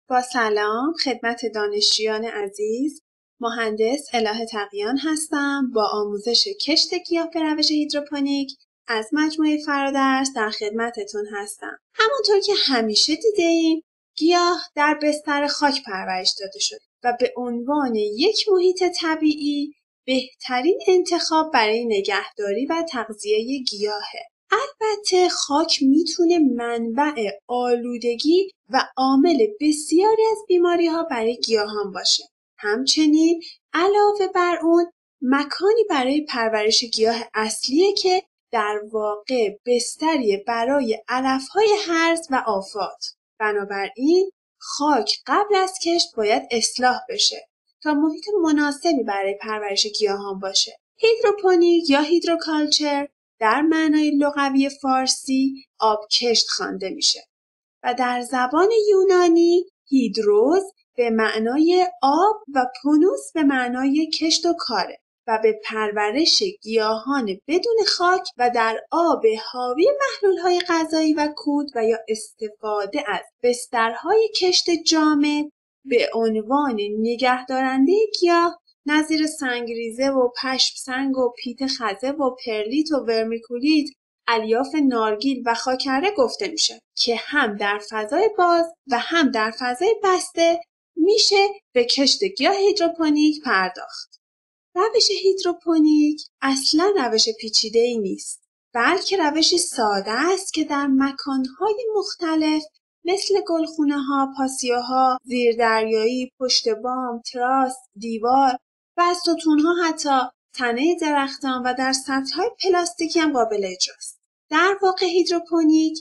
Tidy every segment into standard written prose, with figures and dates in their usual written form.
با سلام خدمت دانشجویان عزیز، مهندس اله تقیان هستم با آموزش کشت گیاه به روش هیدروپونیک از مجموعه فرادرس در خدمتتون هستم. همونطور که همیشه دیدیم گیاه در بستر خاک پرورش داده شده و به عنوان یک محیط طبیعی بهترین انتخاب برای نگهداری و تغذیه گیاهه. البته خاک میتونه منبع آلودگی و عامل بسیاری از بیماری‌ها برای گیاهان باشه. همچنین علاوه بر اون مکانی برای پرورش گیاه اصلیه که در واقع بستری برای علف‌های هرز و آفات. بنابراین خاک قبل از کشت باید اصلاح بشه تا محیط مناسبی برای پرورش گیاهان باشه. هیدروپونیک یا هیدروکالچر در معنای لغوی فارسی آبکشت خوانده میشه و در زبان یونانی هیدروز به معنای آب و پونوس به معنای کشت و کاره و به پرورش گیاهان بدون خاک و در آب حاوی محلول‌های غذایی و کود و یا استفاده از بسترهای کشت جامد به عنوان نگهدارنده گیاه نظیر سنگریزه و پشم سنگ و پیت خزه و پرلیت و ورمیکولیت، الیاف نارگیل و خاکره گفته میشه که هم در فضای باز و هم در فضای بسته میشه به کشت گیاه هیدروپونیک پرداخت. روش هیدروپونیک اصلا روش پیچیده‌ای نیست، بلکه روشی ساده است که در مکانهای مختلف مثل گلخونه‌ها، پاسیوها، زیردریایی، پشت بام، تراس، دیوار و از ستون‌ها حتی تنه درختان و در سطح‌های پلاستیکی هم قابل اجراست. در واقع هیدروپونیک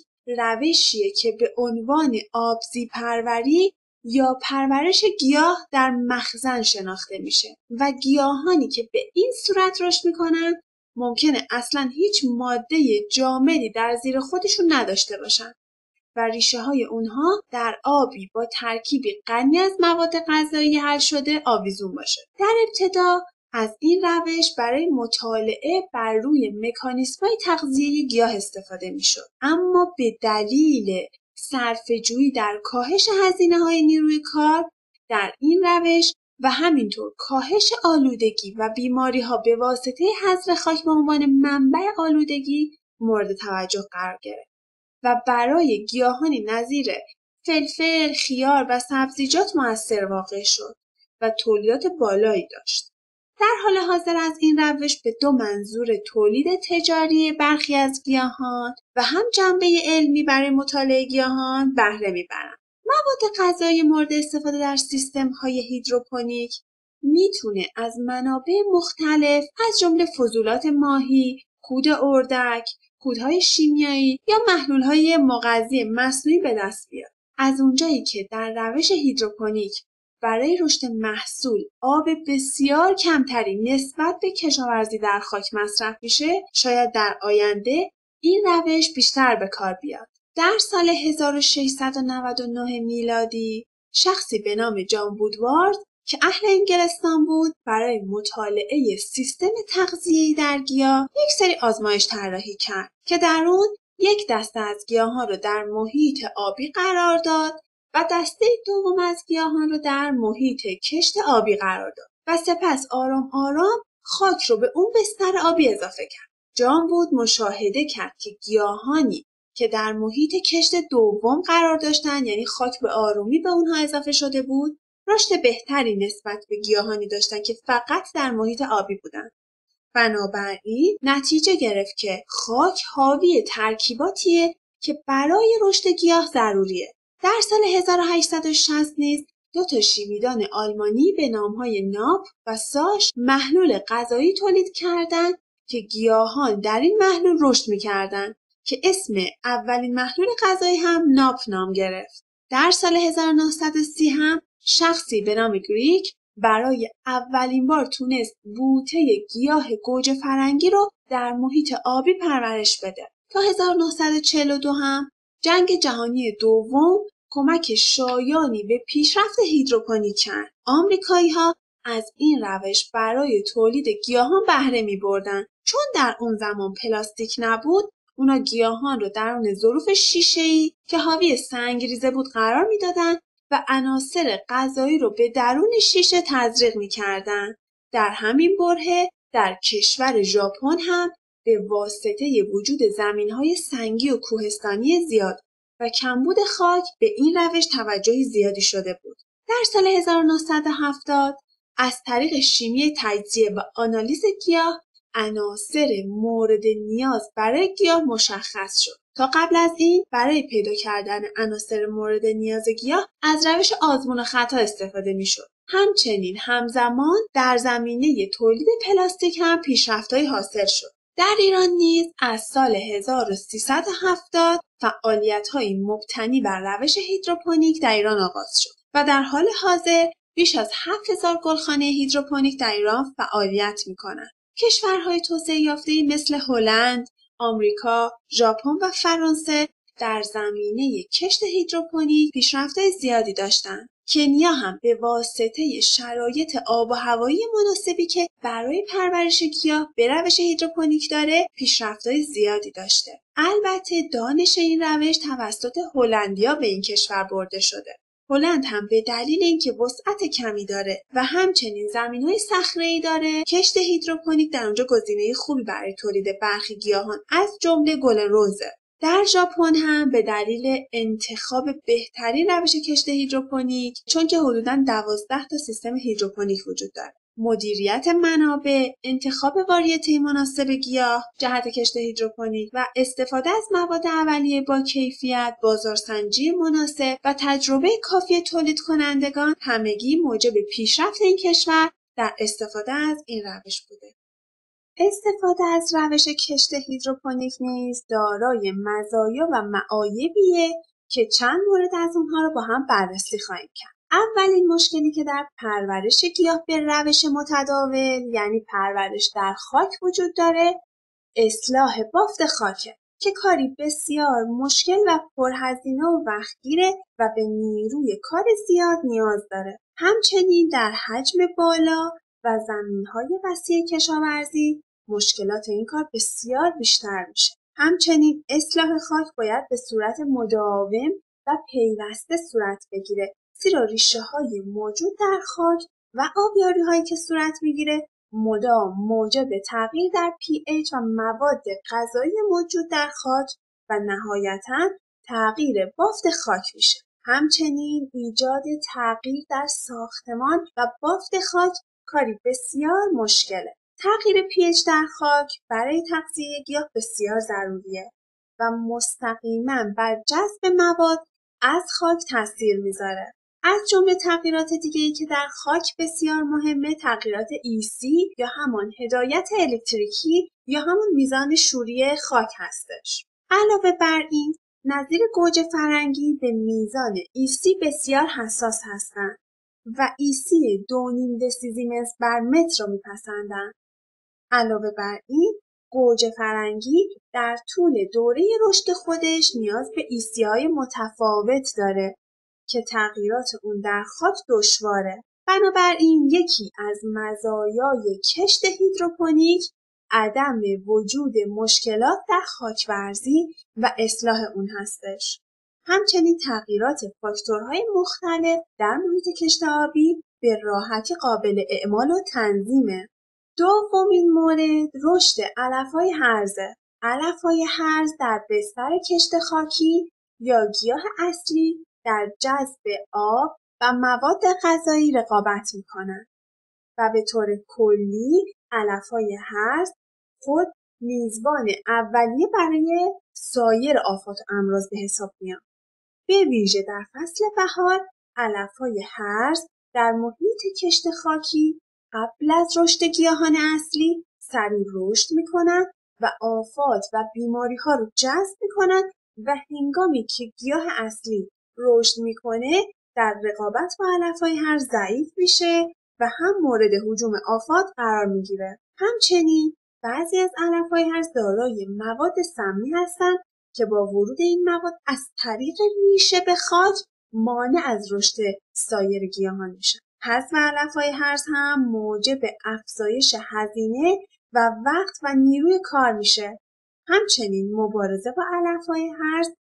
روشیه که به عنوان آبزی پروری یا پرورش گیاه در مخزن شناخته میشه و گیاهانی که به این صورت رشد میکنن ممکنه اصلا هیچ ماده جامدی در زیر خودشون نداشته باشن و ریشه های اونها در آبی با ترکیبی غنی از مواد غذایی حل شده آویزون باشه. در ابتدا از این روش برای مطالعه بر روی مکانیزم‌های تغذیه گیاه استفاده میشد، اما به دلیل صرفه‌جویی در کاهش هزینه‌های نیروی کار در این روش و همینطور کاهش آلودگی و بیماری‌ها به واسطه حذر خاک به عنوان منبع آلودگی مورد توجه قرار گرفت و برای گیاهانی نظیر فلفل، خیار و سبزیجات مؤثر واقع شد و تولیدات بالایی داشت. در حال حاضر از این روش به دو منظور تولید تجاری برخی از گیاهان و هم جنبه علمی برای مطالعه گیاهان بهره میبرند. مواد غذایی مورد استفاده در سیستم‌های هیدروپونیک میتونه از منابع مختلف از جمله فضولات ماهی، کود اردک، کودهای شیمیایی یا محلول‌های مغذی مصنوعی به دست بیاد. از اونجایی که در روش هیدروپونیک برای رشد محصول آب بسیار کمتری نسبت به کشاورزی در خاک مصرف میشه، شاید در آینده این روش بیشتر به کار بیاد. در سال 1699 میلادی شخصی به نام جان وودوارد که اهل انگلستان بود برای مطالعه سیستم تغذیه‌ای در گیاه یک سری آزمایش طراحی کرد که در اون یک دسته از گیاهان رو در محیط آبی قرار داد و دسته دوم از گیاهان رو در محیط کشت آبی قرار داد و سپس آرام آرام خاک رو به اون بستر آبی اضافه کرد. جان وود مشاهده کرد که گیاهانی که در محیط کشت دوم قرار داشتن، یعنی خاک به آرومی به اونها اضافه شده بود، رشد بهتری نسبت به گیاهانی داشتن که فقط در محیط آبی بودن. بنابراین نتیجه گرفت که خاک حاوی ترکیباتیه که برای رشد گیاه ضروریه. در سال 1860 نیز دو تا شیمیدان آلمانی به نامهای ناپ و ساش محلول غذایی تولید کردند که گیاهان در این محلول رشد می‌کردند که اسم اولین محلول غذایی هم ناپ نام گرفت. در سال 1930 هم شخصی به نام گریک برای اولین بار تونست بوته گیاه گوجه فرنگی رو در محیط آبی پرورش بده. تا 1942 هم جنگ جهانی دوم کمک شایانی به پیشرفت هیدروپونیک کرد. آمریکایی‌ها از این روش برای تولید گیاهان بهره می‌بردن. چون در اون زمان پلاستیک نبود، اونا گیاهان رو در اون ظروف شیشه‌ای که حاوی سنگریزه بود قرار میدادن و عناصر غذایی رو به درون شیشه تزریق می‌کردند. در همین برهه در کشور ژاپن هم به واسطه وجود زمین‌های سنگی و کوهستانی زیاد و کمبود خاک به این روش توجه زیادی شده بود. در سال 1970 از طریق شیمی تجزیه و آنالیز گیاه عناصر مورد نیاز برای گیاه مشخص شد. تا قبل از این برای پیدا کردن عناصر مورد نیاز گیاه از روش آزمون و خطا استفاده می‌شد. همچنین همزمان در زمینه تولید پلاستیک هم پیشرفت‌هایی حاصل شد. در ایران نیز از سال 1370 فعالیت‌های مبتنی بر روش هیدروپونیک در ایران آغاز شد و در حال حاضر بیش از 7000 گلخانه هیدروپونیک در ایران فعالیت می‌کنند. کشورهای توسعه یافته‌ای مثل هلند، آمریکا، ژاپن و فرانسه در زمینه کشت هیدروپونیک پیشرفت‌های زیادی داشتند. کنیا هم به واسطه شرایط آب و هوایی مناسبی که برای پرورش گیاه به روش هیدروپونیک داره پیشرفت‌های زیادی داشته. البته دانش این روش توسط هلندیا به این کشور برده شده. هلند هم به دلیل اینکه وسعت کمی داره و همچنین زمین‌های صخره‌ای داره، کشت هیدروپونیک در اونجا گزینه خوبی برای تولید برخی گیاهان از جمله گل رزه. در ژاپن هم به دلیل انتخاب بهترین روش کشت هیدروپونیک، چون که حدوداً 12 تا سیستم هیدروپونیک وجود داره، مدیریت منابع، انتخاب واریته مناسب گیاه جهت کشت هیدروپونیک و استفاده از مواد اولیه با کیفیت، بازارسنجی مناسب و تجربه کافی تولید کنندگان همگی موجب پیشرفت این کشور در استفاده از این روش بوده. استفاده از روش کشت هیدروپونیک نیز دارای مزایا و معایبیه که چند مورد از اونها رو با هم بررسی خواهیم کرد. اولین مشکلی که در پرورش گیاه به روش متداول یعنی پرورش در خاک وجود داره، اصلاح بافت خاکه که کاری بسیار مشکل و پرهزینه و وقتگیره و به نیروی کار زیاد نیاز داره. همچنین در حجم بالا و زمین‌های وسیع کشاورزی مشکلات این کار بسیار بیشتر میشه. همچنین اصلاح خاک باید به صورت مداوم و پیوسته صورت بگیره، زیرا ریشه‌های موجود در خاک و آبیاری‌هایی که صورت میگیره مدام موجب تغییر در pH و مواد غذایی موجود در خاک و نهایتاً تغییر بافت خاک میشه. همچنین ایجاد تغییر در ساختمان و بافت خاک کاری بسیار مشکله. تغییر pH در خاک برای تغذیه گیاه بسیار ضروریه و مستقیما بر جذب مواد از خاک تاثیر میذاره. از جمله تغییرات دیگه‌ای که در خاک بسیار مهمه تغییرات EC یا همان هدایت الکتریکی یا همون میزان شوری خاک هستش. علاوه بر این نظیر گوجه فرنگی به میزان EC بسیار حساس هستند و EC 2.5 دسیزیمتر بر متر رو میپسندن. علاوه بر این گوجه فرنگی در طول دوره رشد خودش نیاز به EC های متفاوت داره که تغییرات اون در خاک دشواره. بنابراین یکی از مزایای کشت هیدروپونیک عدم وجود مشکلات در خاکورزی و اصلاح اون هستش. همچنین تغییرات فاکتورهای مختلف در محیط کشت آبی به راحتی قابل اعمال و تنظیمه. دومین مورد رشد علف‌های هرزه. علف‌های هرز در بستر کشت خاکی یا گیاه اصلی در جذب آب و مواد غذایی رقابت می‌کنند و به طور کلی علف‌های هرز خود میزبان اولیه برای سایر آفات و امراض به حساب میان. به ویژه در فصل بهار علف‌های هرز در محیط کشت خاکی قبل از رشد گیاهان اصلی سریع رشد می‌کنند و آفات و بیماری‌ها رو جذب می‌کنند و هنگامی که گیاه اصلی رشد می‌کنه در رقابت با علف‌های هرز ضعیف میشه و هم مورد هجوم آفات قرار می‌گیره. همچنین بعضی از علف‌های هرز دارای مواد سمی هستند که با ورود این مواد از طریق ریشه به خاک مانع از رشد سایر گیاهان میشن. حذف علف‌های هرز هم موجب افزایش هزینه و وقت و نیروی کار میشه. همچنین مبارزه با علف‌های هرز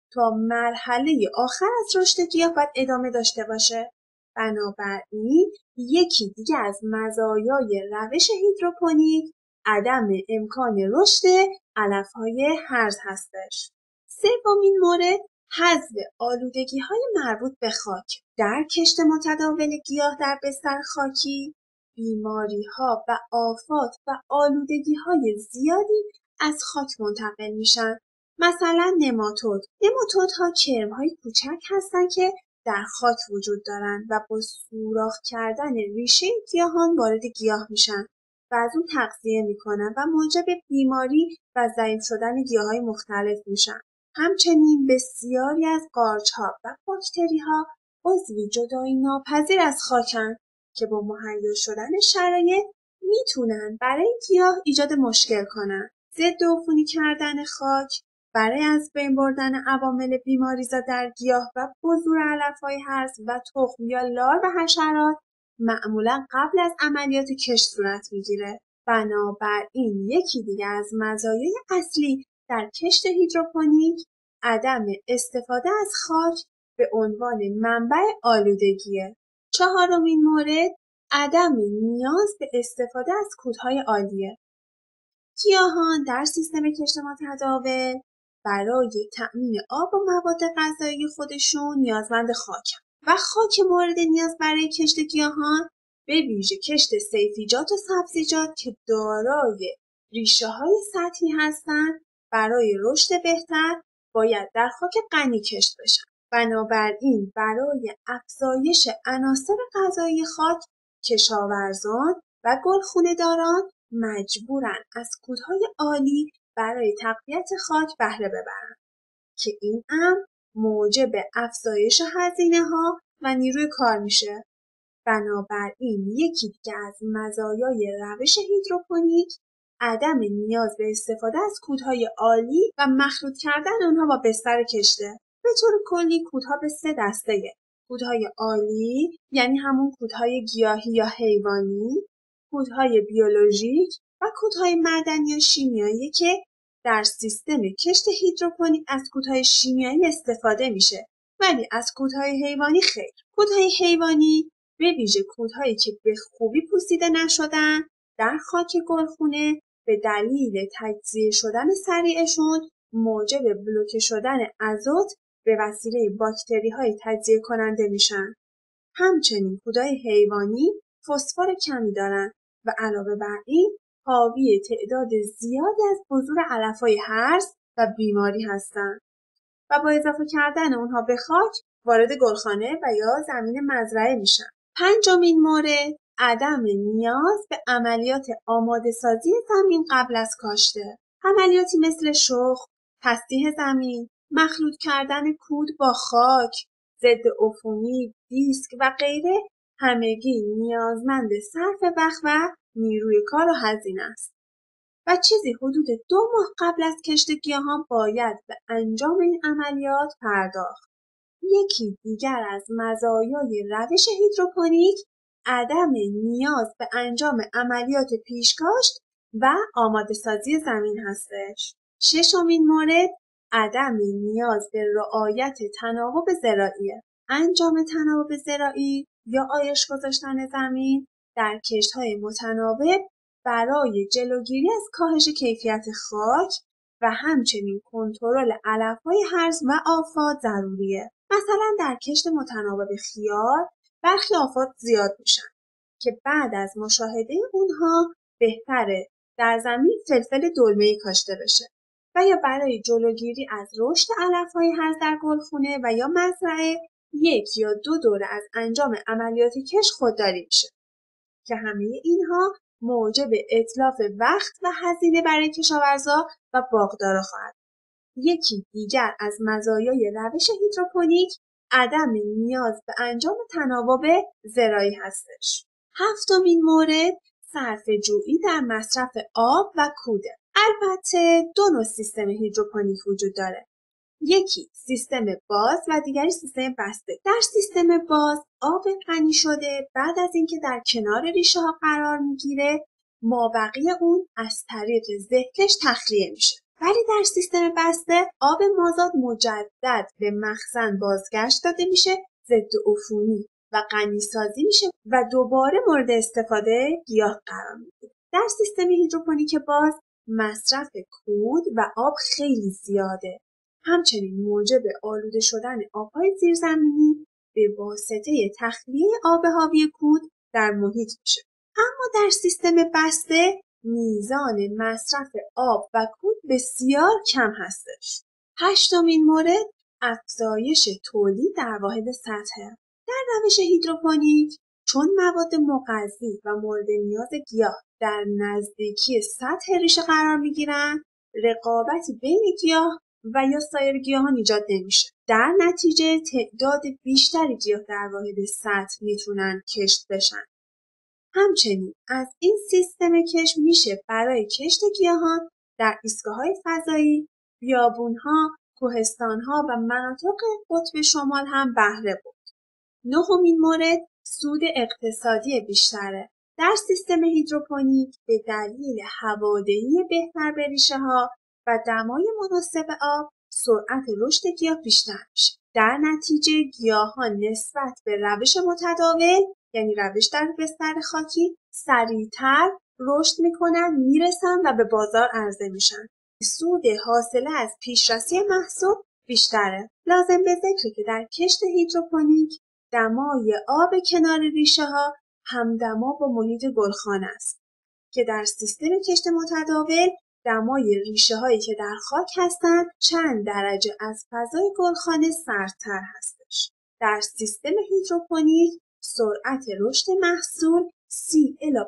تا مرحله آخر از رشد گیاه باید ادامه داشته باشه. بنابراین یکی دیگه از مزایای روش هیدروپونیک عدم امکان رشد علف‌های هرز هستش. سومین مورد حذف آلودگی‌های مربوط به خاک. در کشت متداول گیاه در بستر خاکی بیماری‌ها و آفات و آلودگی‌های زیادی از خاک منتقل میشن. مثلا نماتودها کرم‌های کوچک هستن که در خاک وجود دارن و با سوراخ کردن ریشه گیاهان وارد گیاه میشن و از اون تغذیه میکنن و موجب بیماری و ضعیف شدن گیاهای مختلف میشن. همچنین بسیاری از قارچ‌ها و باکتری‌ها عضوی جدایی ناپذیر از خاکن که با مهیا شدن شرایط میتونن برای گیاه ایجاد مشکل کنن. ضد عفونی کردن خاک برای از بین بردن عوامل بیماریزا در گیاه و بذور علف‌های هرز و تخم یا لار و حشرات معمولا قبل از عملیات کشت صورت میگیره. بنابراین یکی دیگه از مزایای اصلی در کشت هیدروپونیک عدم استفاده از خاک به عنوان منبع آلودگیه. چهارمین مورد عدم نیاز به استفاده از کودهای آلیه. گیاهان در سیستم کشت متداول برای تأمین آب و مواد غذایی خودشون نیازمند خاکن و خاک مورد نیاز برای کشت گیاهان به ویژه کشت سیفیجات و سبزیجات که دارای ریشه‌های سطحی هستند برای رشد بهتر باید در خاک غنی کشت بشن. بنابراین برای افزایش عناصر غذایی خاک کشاورزان و گلخونه‌داران مجبورن از کودهای آلی برای تقویت خاک بهره ببرن که این امر موجب افزایش هزینه‌ها و نیروی کار میشه. بنابراین یکی دیگه از مزایای روش هیدروپونیک عدم نیاز به استفاده از کودهای آلی و مخلوط کردن آنها با بستر کشته. به طور کلی کودها به 3 دسته: کودهای آلی یعنی همون کودهای گیاهی یا حیوانی، کودهای بیولوژیک و کودهای معدنی یا شیمیایی که در سیستم کشت هیدروپونیک از کودهای شیمیایی استفاده میشه ولی از کودهای حیوانی خیر. کودهای حیوانی به ویژه کودهایی که به خوبی پوسیده نشدن در خاک گلخونه به دلیل تجزیه شدن سریعشون موجب بلوکه شدن آزوت به وسیله باکتری‌های تجزیه کننده میشن. همچنین کودهای حیوانی فسفر کمی دارن و علاوه بر این حاوی تعداد زیادی از بذور علف‌های هرز و بیماری هستند و با اضافه کردن اونها به خاک وارد گلخانه و یا زمین مزرعه میشن. پنجمین مورد عدم نیاز به عملیات آماده سازی زمین قبل از کاشته. عملیاتی مثل شخم، تسطیح زمین، مخلوط کردن کود با خاک، ضد عفونی، دیسک و غیره همگی نیازمند صرف وقت و نیروی کار و هزینه است و چیزی حدود 2 ماه قبل از کشت گیاهان باید به انجام این عملیات پرداخت. یکی دیگر از مزایای روش هیدروپونیک عدم نیاز به انجام عملیات پیشکاشت و آماده سازی زمین هستش. ششمین مورد عدم نیاز به رعایت تناوب زراعیه. انجام تناوب زراعی یا آیش گذاشتن زمین در کشت‌های متناوب برای جلوگیری از کاهش کیفیت خاک و همچنین کنترل علف‌های هرز و آفات ضروریه. مثلا در کشت متناوب خیار برخی آفات زیاد میشن که بعد از مشاهده اونها بهتره در زمین فلفل دلمه‌ای کاشته بشه و یا برای جلوگیری از رشد علف‌های هرز در گلخونه و یا مزرعه 1 یا 2 دوره از انجام عملیات کشت خودداری میشه که همه اینها موجب اتلاف وقت و هزینه برای کشاورزا و باغدارا خواهد. یکی دیگر از مزایای روش هیدروپونیک عدم نیاز به انجام تناوب زراعی هستش. هفتمین مورد صرفه‌جویی در مصرف آب و کوده. البته 2 نوع سیستم هیدروپونیک وجود داره. یکی سیستم باز و دیگری سیستم بسته. در سیستم باز آب غنی شده بعد از اینکه در کنار ریشه ها قرار میگیره مابقی اون از طریق زهکش تخلیه میشه ولی در سیستم بسته آب مازاد مجدد به مخزن بازگشت داده میشه، ضد عفونی و غنی‌سازی میشه و دوباره مورد استفاده گیاه قرار میگیره. در سیستم هیدروپونیک باز مصرف کود و آب خیلی زیاده. همچنین موجب آلوده شدن آبهای زیرزمینی به واسطه تخلیه آب حاوی کود در محیط میشه. اما در سیستم بسته میزان مصرف آب و کود بسیار کم هستش. هشتمین مورد افزایش تولید در واحد سطح. در روش هیدروپونیک چون مواد مغذی و مورد نیاز گیاه در نزدیکی سطح ریشه قرار میگیرند، رقابتی بین گیاه و یا سایر گیاهان ایجاد نمیشه. در نتیجه تعداد بیشتری گیاه در واحد سطح میتونن کشت بشن. همچنین از این سیستم کشت میشه برای کشت گیاهان در ایستگاه‌های فضایی، بیابون‌ها، کوهستان‌ها و مناطق قطب شمال هم بهره برد. نهمین مورد سود اقتصادی بیشتره. در سیستم هیدروپونیک به دلیل هوادهی بهتر به ریشه‌ها و دمای مناسب آب، سرعت رشد گیاه بیشتر میشه. در نتیجه گیاهان نسبت به روش متداول، یعنی روش در بستر خاکی، سریعتر رشد میکنن، میرسن و به بازار عرضه میشن. سود حاصله از پیشرسی محصول بیشتره. لازم به ذکره که در کشت هیدروپونیک دمای آب کنار ریشه‌ها همدما با محیط گلخانه است که در سیستم کشت متداول دمای ریشه‌هایی که در خاک هستند چند درجه از فضای گلخانه سردتر هستش. در سیستم هیدروپونیک سرعت رشد محصول 30 الی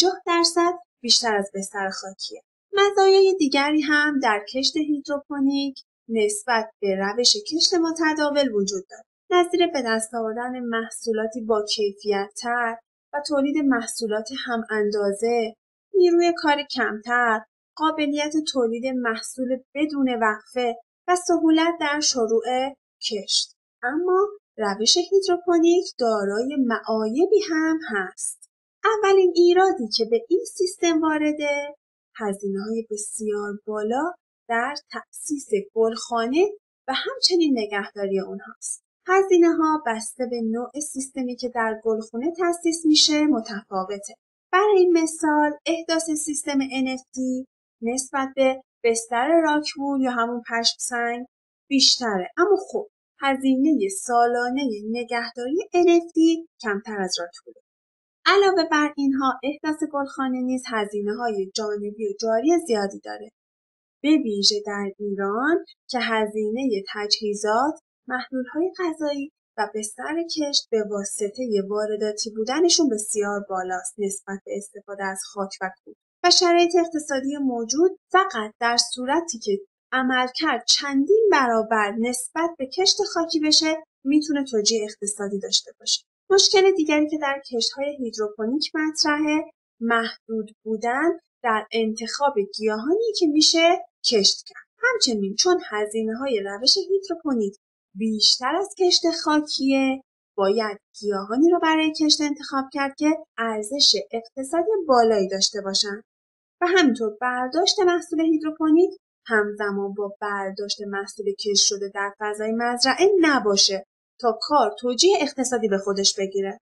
50% بیشتر از بستر خاکیه. مزایای دیگری هم در کشت هیدروپونیک نسبت به روش کشت متداول وجود دارد. نظیر به دست آوردن محصولاتی با کیفیت‌تر و تولید محصولات هم اندازه، نیروی کار کمتر، قابلیت تولید محصول بدون وقفه و سهولت در شروع کشت. اما روش هیدروپونیک دارای معایبی هم هست. اولین ایرادی که به این سیستم وارده، هزینه‌های بسیار بالا در تأسیس گلخانه و همچنین نگهداری اونهاست. هزینه‌ها بسته به نوع سیستمی که در گلخانه تأسیس میشه متفاوته. برای مثال احداث سیستم NFT نسبت به بستر راکوول یا همون پشم سنگ بیشتره، اما خب هزینه سالانه نگهداری NFT کمتر از راکووله. علاوه بر اینها احداث گلخانه نیز هزینه‌های جانبی و جاری زیادی داره، به ویژه در ایران که هزینه تجهیزات، محلول‌های غذایی و بستر کشت به واسطه وارداتی بودنشون بسیار بالاست نسبت به استفاده از خاک و کود و شرایط اقتصادی موجود فقط در صورتی که عملکرد چندین برابر نسبت به کشت خاکی بشه میتونه توجیه اقتصادی داشته باشه. مشکل دیگری که در کشت‌های هیدروپونیک مطرحه، محدود بودن در انتخاب گیاهانی که میشه کشت کرد. همچنین چون هزینه‌های روش هیدروپونیک بیشتر از کشت خاکیه، باید گیاهانی رو برای کشت انتخاب کرد که ارزش اقتصادی بالایی داشته باشن و همینطور برداشت محصول هیدروپونیک همزمان با برداشت محصول کشت شده در فضای مزرعه نباشه تا کار توجیه اقتصادی به خودش بگیره.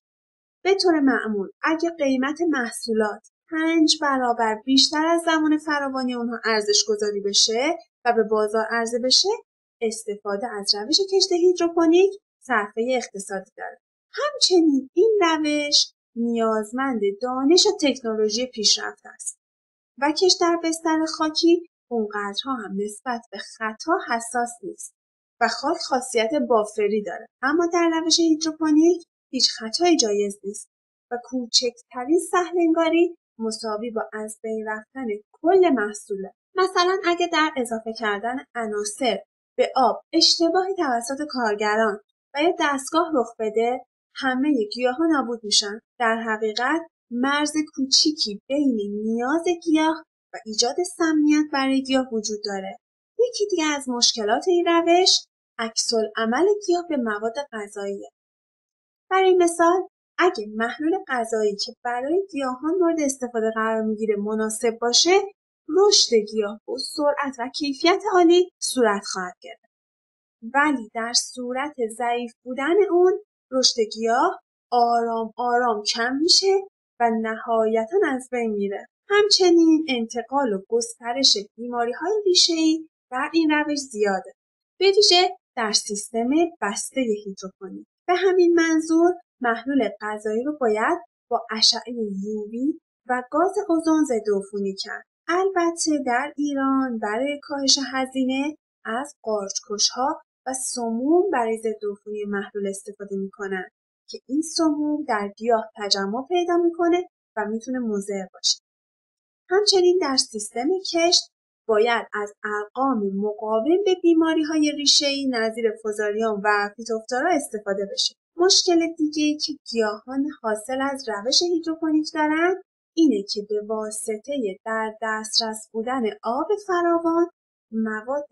به طور معمول اگه قیمت محصولات 5 برابر بیشتر از زمان فراوانی اونها ارزش گذاری بشه و به بازار عرضه بشه، استفاده از روش کشت هیدروپونیک صرفه اقتصادی داره. همچنین این روش نیازمند دانش و تکنولوژی پیشرفته است و کشت در بستر خاکی اونقدرها هم نسبت به خطا حساس نیست و خاک خاصیت بافری داره، اما در روش هیدروپونیک هیچ خطایی جایز نیست و کوچکترین سهل‌انگاری مساوی با از بین رفتن کل محصوله. مثلا اگه در اضافه کردن عناصر به آب اشتباهی توسط کارگران و یا دستگاه رخ بده، همه گیاها نابود میشن. در حقیقت مرز کوچیکی بین نیاز گیاه و ایجاد سمیت برای گیاه وجود داره. یکی دیگه از مشکلات این روش عکس‌العمل گیاه به مواد غذاییه. برای مثال اگه محلول غذایی که برای گیاهان مورد استفاده قرار میگیره مناسب باشه، رشد گیاه با سرعت و کیفیت عالی صورت خواهد گرفت. ولی در صورت ضعیف بودن اون، رشد گیاه آرام آرام کم میشه و نهایتاً از بین میره. همچنین انتقال و گسترش بیماری‌های ریشه‌ای در این روش زیاده، به ویژه در سیستم بسته هیدروپونیک. به همین منظور محلول غذایی رو باید با اشعه یووی و گاز اوزون ضدعفونی کرد. البته در ایران برای کاهش هزینه از قارچ‌کش‌ها و سموم برای ضدعفونی محلول استفاده میکنن که این سموم در گیاه تجمع پیدا میکنه و میتونه مضر باشه. همچنین در سیستم کشت باید از ارقام مقاوم به بیماری‌های ریشه‌ای نظیر فوزاریوم و فیتوفثورا استفاده بشه. مشکل دیگه‌ای که گیاهان حاصل از روش هیدروپونیک دارن اینه که به واسطه در دسترس بودن آب فراوان، مواد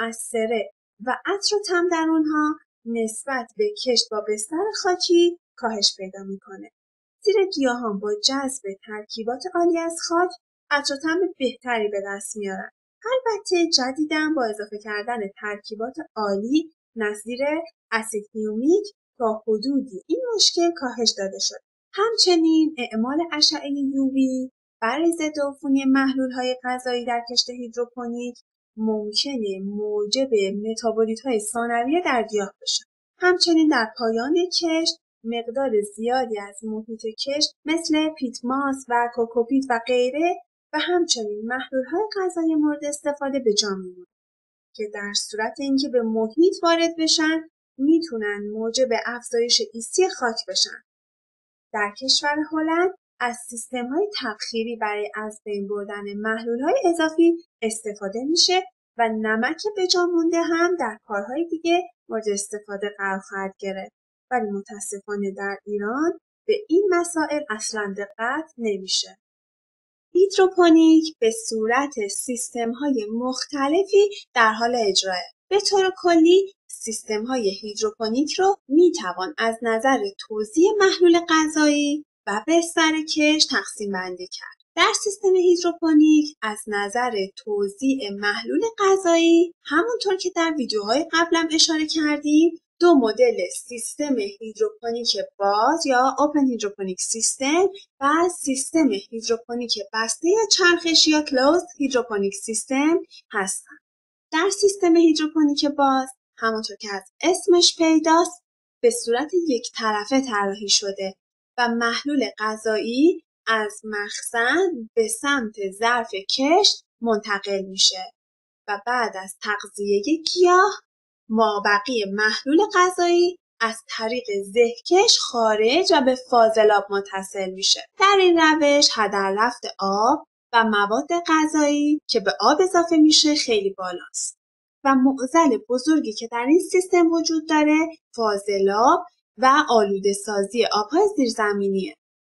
مؤثره و عطر و طعم در اونها نسبت به کشت با بستر خاکی کاهش پیدا میکنه. زیرا گیاهان با جذب ترکیبات عالی از خاک عطر و طعم بهتری به دست میارن. البته جدیداً با اضافه کردن ترکیبات عالی نظیر اسید هیومیک تا حدودی این مشکل کاهش داده شد. همچنین اعمال اشعه یووی برای ضدعفونی محلول‌های غذایی در کشت هیدروپونیک ممکنه موجب متابولیت‌های ثانویه در گیاه بشه. همچنین در پایان کشت مقدار زیادی از محیط کشت مثل پیتماس و کوکوپیت و غیره و همچنین محلول‌های غذایی مورد استفاده به جا میمونه که در صورت اینکه به محیط وارد بشن میتونن موجب افزایش ایستی خاک بشن. در کشور هلند از سیستم‌های تبخیری برای از بین بردن محلول‌های اضافی استفاده میشه و نمک به جا مونده هم در کارهای دیگه مورد استفاده قرار خواهد گرفت. ولی متاسفانه در ایران به این مسائل اصلا دقت نمیشه. هیدروپونیک به صورت سیستم‌های مختلفی در حال اجراه. به طور کلی سیستم‌های هیدروپونیک رو میتوان از نظر توزیع محلول غذایی و بستر کشت تقسیم بندی کرد. در سیستم هیدروپونیک از نظر توزیع محلول غذایی همونطور که در ویدیوهای قبلم اشاره کردیم دو مدل سیستم هیدروپونیک باز یا اوپن هیدروپونیک سیستم و سیستم هیدروپونیک بسته یا چرخشی یا کلوزد هیدروپونیک سیستم هستند. در سیستم هیدروپونیک باز همونطور که از اسمش پیداست به صورت یک طرفه طراحی شده و محلول غذایی از مخزن به سمت ظرف کشت منتقل میشه و بعد از تغذیه گیاه مابقی محلول غذایی از طریق زهکش خارج و به فاضلاب متصل میشه. در این روش هدر رفت آب و مواد غذایی که به آب اضافه میشه خیلی بالاست و معضل بزرگی که در این سیستم وجود داره فاضلاب و آلوده سازی آبهای زیرزمینیه.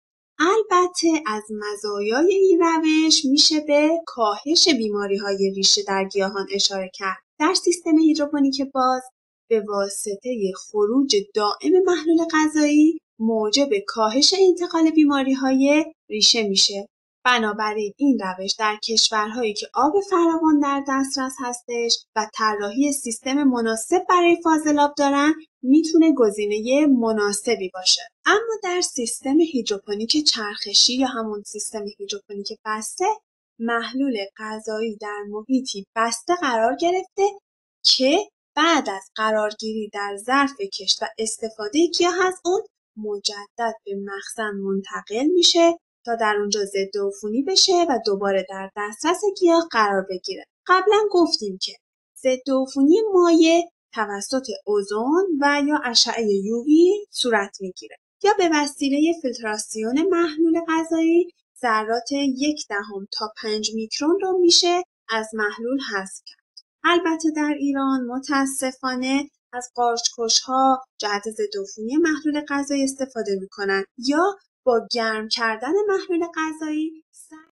البته از مزایای این روش میشه به کاهش بیماری‌های ریشه در گیاهان اشاره کرد. در سیستم هیدروپونیک باز به واسطه خروج دائم محلول غذایی موجب کاهش انتقال بیماری‌های ریشه میشه. بنابراین این روش در کشورهایی که آب فراوان در دسترس هستش و طراحی سیستم مناسب برای فاضلاب دارن میتونه گزینه مناسبی باشه. اما در سیستم هیدروپونیک چرخشی یا همون سیستم هیدروپونیک بسته محلول غذایی در محیطی بسته قرار گرفته که بعد از قرارگیری در ظرف کشت و استفاده گیاه از اون مجدد به مخزن منتقل میشه تا در اونجا ضدعفونی بشه و دوباره در دسترس گیاه قرار بگیره. قبلا گفتیم که ضدعفونی مایع توسط اوزون و یا اشعه یووی صورت میگیره یا به وسیله فیلتراسیون محلول غذایی ذرات 0.1 تا 5 میکرون رو میشه از محلول حذف کرد. البته در ایران متاسفانه از قارچ‌کش‌ها جهت ضدعفونی محلول غذایی استفاده میکنن یا با گرم کردن محلول غذایی